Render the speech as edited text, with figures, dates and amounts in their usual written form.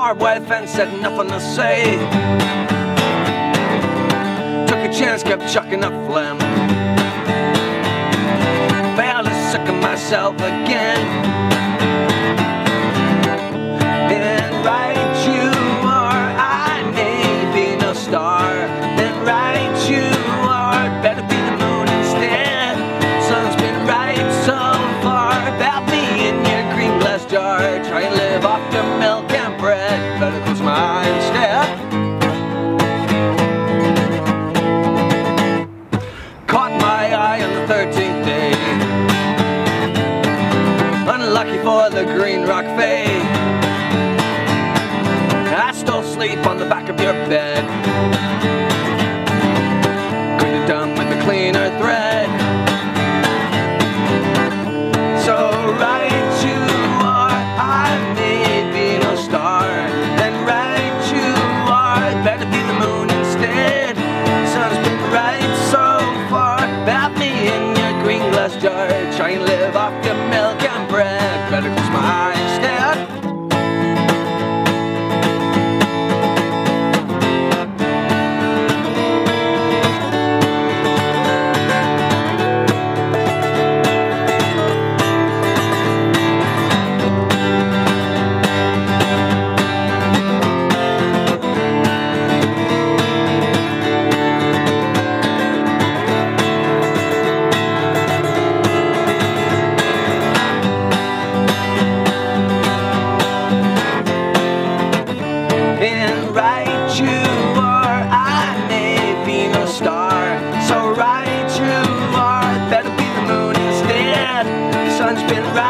barbed wire fence, had nothing to say. Took a chance, kept chucking up phlegm. Failed to sick of myself again. And right you are, I may be no star. And right you are, better be the moon instead. Sun's been right so far. About me in your green glass jar. Try and live off your milk and bread. Better close my eye instead. Caught my eye on the 13th day. Unlucky for the green rock fade. I stole sleep on the back of your bed. Could have done with a cleaner thread. So right you are, I may be no star. And right you are, better be the moon instead. Sun's been right so far. About me in your green glass jar. Try and live off your milk and bread. Better close my eye instead. And right you are, I may be no star. So right you are, better be the moon instead. The sun's been right